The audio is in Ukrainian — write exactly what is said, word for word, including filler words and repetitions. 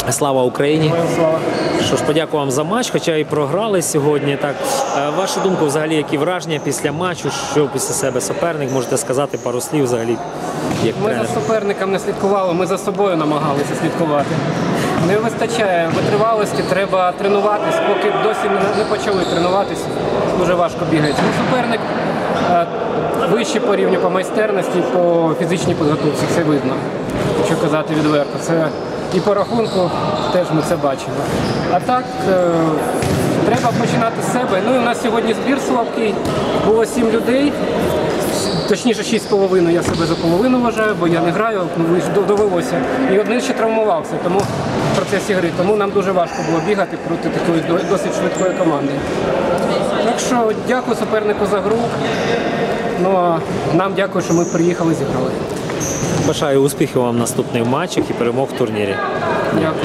Слава Україні! Слава. Що ж, подякую вам за матч, хоча і програли сьогодні. Так, е, вашу думку, взагалі, які враження після матчу, що після себе суперник, можете сказати пару слів взагалі, як Ми тренер? за суперником не слідкували, ми за собою намагалися слідкувати. Не вистачає витривалості, треба тренуватись, поки досі не- не почали тренуватися, дуже важко бігається. Ну, суперник е, вищий по рівню по майстерності, по фізичній підготовці, це видно, що казати відверто. Це і по рахунку теж ми це бачимо. А так, е, треба починати з себе. Ну і у нас сьогодні збір слабкий, було сім людей. Точніше, шість з половиною, я себе за половину вважаю, бо я не граю, ну, довелося. І один ще травмувався, тому в процесі гри. Тому нам дуже важко було бігати проти такої досить швидкої команди. Так що дякую супернику за гру. Ну а нам дякую, що ми приїхали, зіграли. Бажаю успіхів вам в наступних матчах і перемог в турнірі. Дякую.